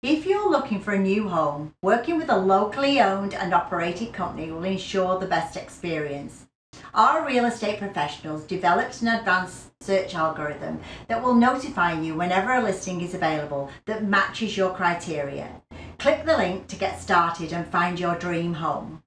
If you're looking for a new home, working with a locally owned and operated company will ensure the best experience. Our real estate professionals developed an advanced search algorithm that will notify you whenever a listing is available that matches your criteria. Click the link to get started and find your dream home.